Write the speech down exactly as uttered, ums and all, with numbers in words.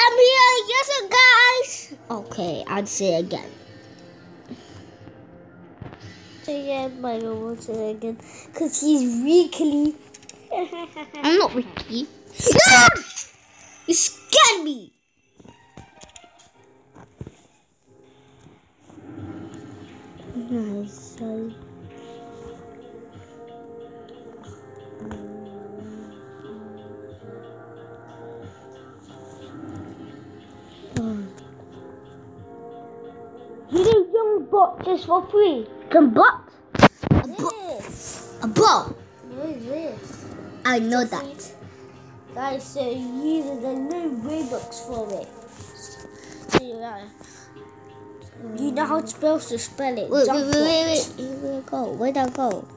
I'm here. Yes, guys. Okay, I'll say it again. Say it, my will say it again, cause he's weakly. I'm not weakly. No! You scared me. Nice. Sorry. You do young bot just for free. Can bot? A bot. A bot. What is this? I know that. Guys, so use the new Robux for it. So you, uh, you know how to spell to spell it. Wait, Jump wait, wait, wait, wait. Where'd I go? Where'd I go?